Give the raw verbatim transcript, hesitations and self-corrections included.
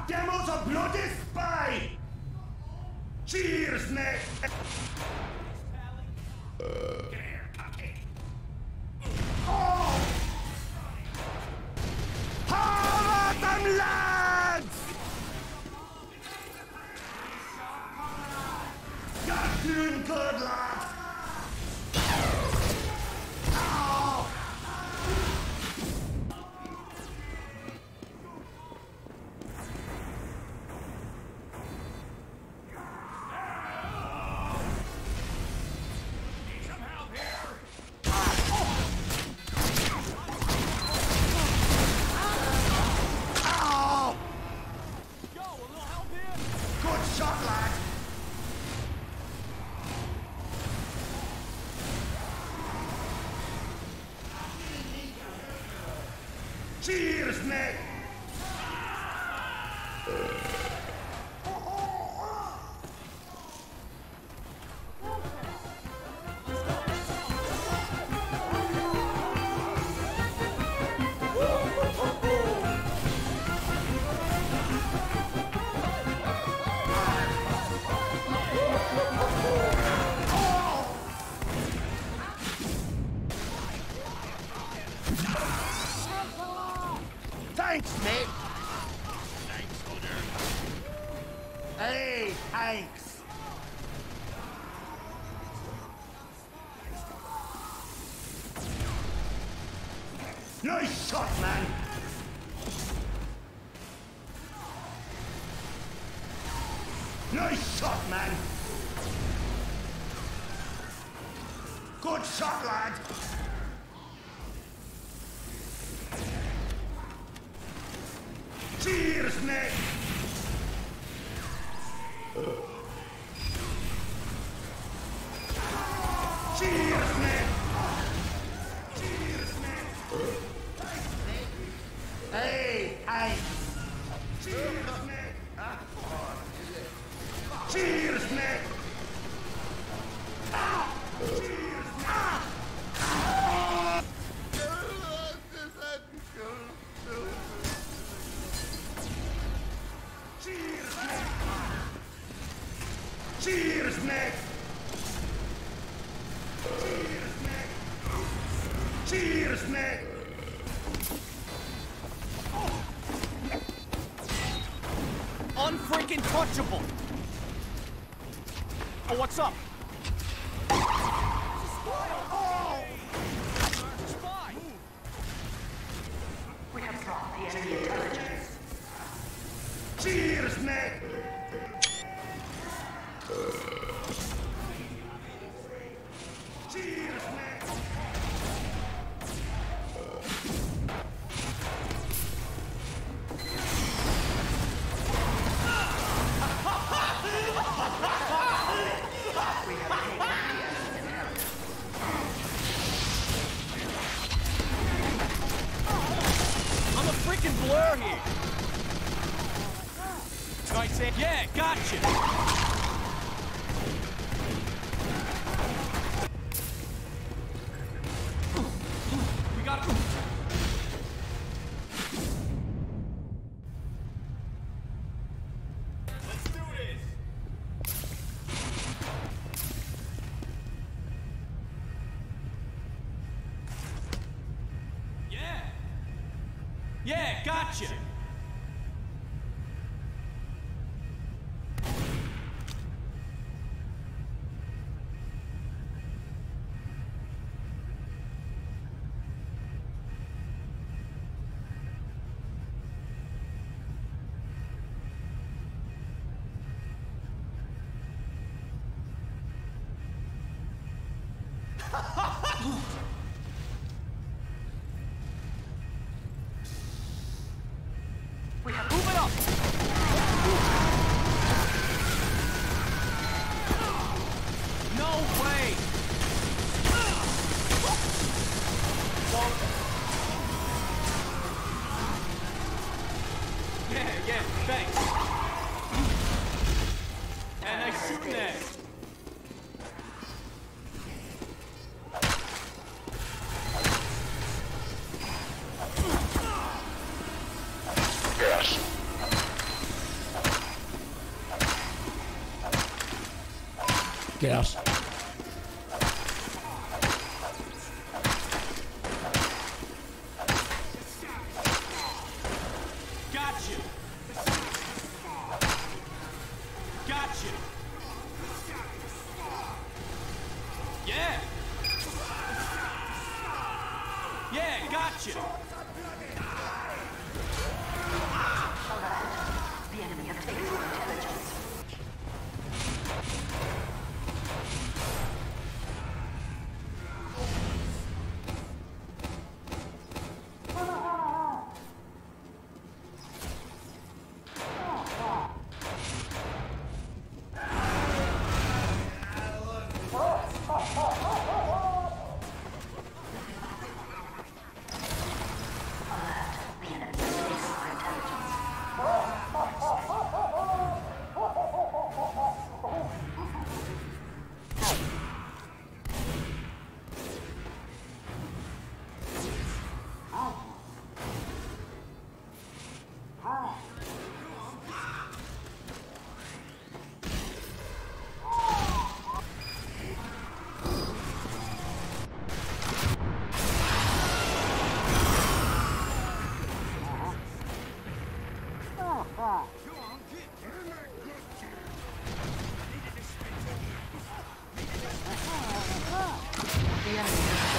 That demo's a bloody spy! Cheers, mate! Oh! How about them lads? You're doing good, lad! Ow! Cheers, mate! Thanks, mate! Thanks, soldier. Hey, thanks! Nice shot, man! Nice shot, man! Good shot, lad! Cheers, mate! Cheers, mate! Cheers, mate! Hey, hey! Cheers, mate! Cheers, mate! Cheers, mate! Cheers, mate! Cheers, mate! Cheers, mate! Unfreaking touchable! Oh, what's up? Oh! Spy! We have brought the enemy intelligence. Cheers, mate! Cheers, mate! We have taken the enemy's intelligence. I'm a freaking blur here! Right, say, yeah, gotcha! We got it. Let's do this! Yeah! Yeah, gotcha! We have Move it up! No way! Yeah, yeah, thanks. And nice shooting that. Yes. gas. Gotcha. Gotcha. Yeah. Yeah, gotcha. The enemy have taken our intelligence. The enemy has